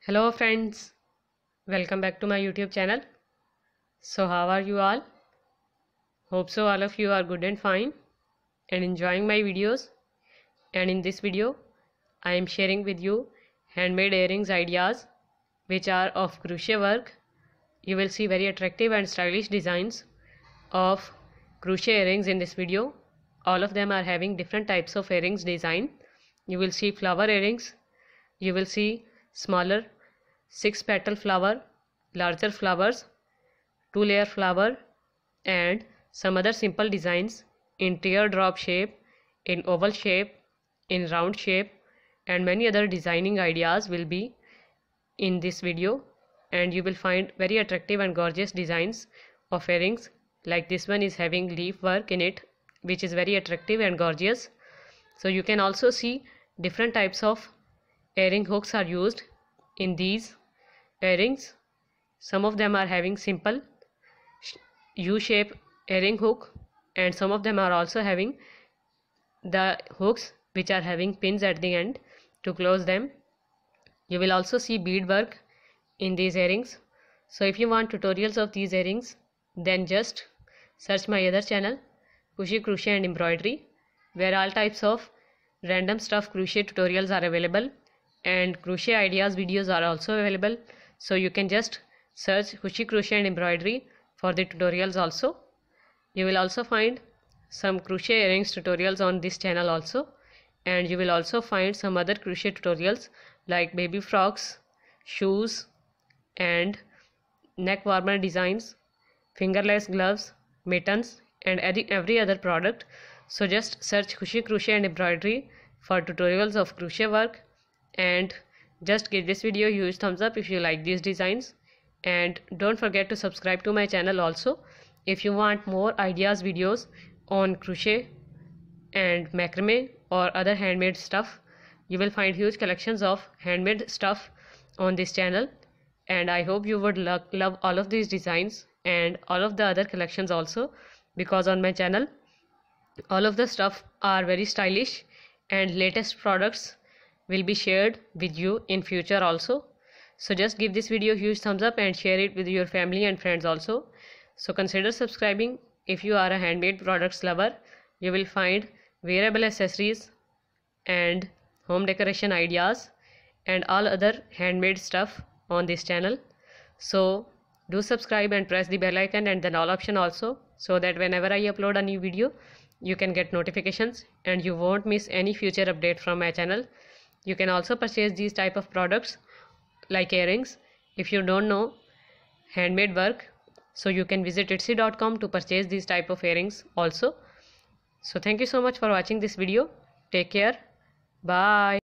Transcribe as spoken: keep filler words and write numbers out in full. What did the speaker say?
Hello friends, welcome back to my YouTube channel. So how are you all? Hope so all of you are good and fine and enjoying my videos. And in this video I am sharing with you handmade earrings ideas which are of crochet work. You will see very attractive and stylish designs of crochet earrings in this video. All of them are having different types of earrings design. You will see flower earrings, you will see smaller six petal flower, larger flowers, two layer flower, and some other simple designs in teardrop shape, in oval shape, in round shape, and many other designing ideas will be in this video. And you will find very attractive and gorgeous designs of earrings, like this one is having leaf work in it, which is very attractive and gorgeous. So you can also see different types of earring hooks are used in these earrings. Some of them are having simple U-shape earring hook, and some of them are also having the hooks which are having pins at the end to close them. You will also see bead work in these earrings. So if you want tutorials of these earrings, then just search my other channel, Pushy Crochet and Embroidery, where all types of random stuff crochet tutorials are available, and crochet ideas videos are also available. So you can just search Pushy Crochet and Embroidery for the tutorials also. You will also find some crochet earrings tutorials on this channel also, and you will also find some other crochet tutorials like baby frocks, shoes, and neck warmer designs, fingerless gloves, mittens, and every other product. So just search Pushy Crochet and Embroidery for tutorials of crochet work, and just give this video a huge thumbs up if you like these designs, and don't forget to subscribe to my channel also if you want more ideas videos on crochet and macrame or other handmade stuff. You will find huge collections of handmade stuff on this channel, and I hope you would lo love all of these designs and all of the other collections also, because on my channel all of the stuff are very stylish and latest products will be shared with you in future also. So just give this video a huge thumbs up and share it with your family and friends also. So consider subscribing if you are a handmade products lover. You will find wearable accessories and home decoration ideas and all other handmade stuff on this channel. So do subscribe and press the bell icon and then all option also, so that whenever I upload a new video you can get notifications and you won't miss any future update from my channel. You can also purchase these type of products like earrings if you don't know handmade work. So you can visit etsy dot com to purchase these type of earrings also. So thank you so much for watching this video. Take care. Bye.